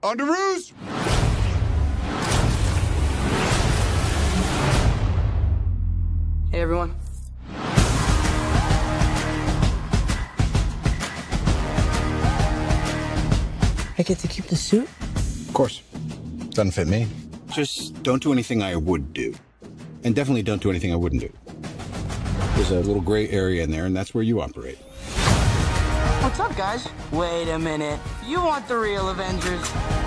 Underoos! Hey, everyone. I get to keep the suit? Of course. Doesn't fit me. Just don't do anything I would do. And definitely don't do anything I wouldn't do. There's a little gray area in there, and that's where you operate. What's up, guys? Wait a minute. You want the real Avengers?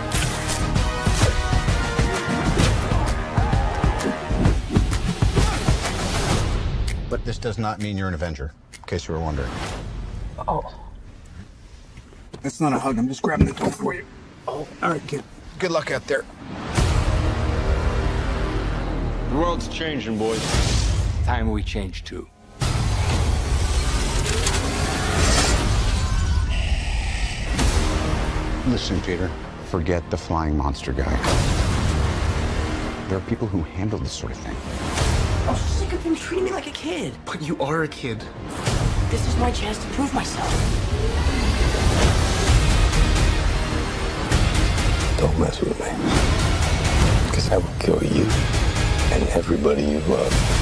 But this does not mean you're an Avenger, in case you were wondering. Oh. That's not a hug. I'm just grabbing the door for you. Oh, all right, kid. Good luck out there. The world's changing, boys. Time we change, too. Listen, Peter. Forget the flying monster guy. There are people who handle this sort of thing. I'm sick of him treating me like a kid. But you are a kid. This is my chance to prove myself. Don't mess with me. Because I will kill you and everybody you love.